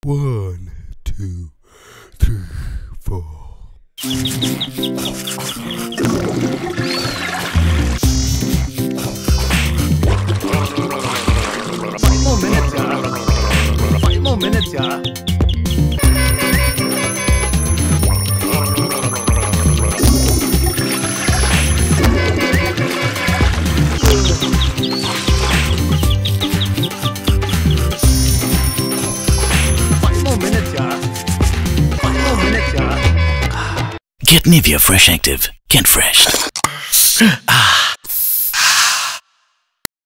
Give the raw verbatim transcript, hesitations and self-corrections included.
One, two, three, four. Five more minutes, yeah. Five more minutes, yeah. Get NIVEA Fresh Active. Get fresh. Ah.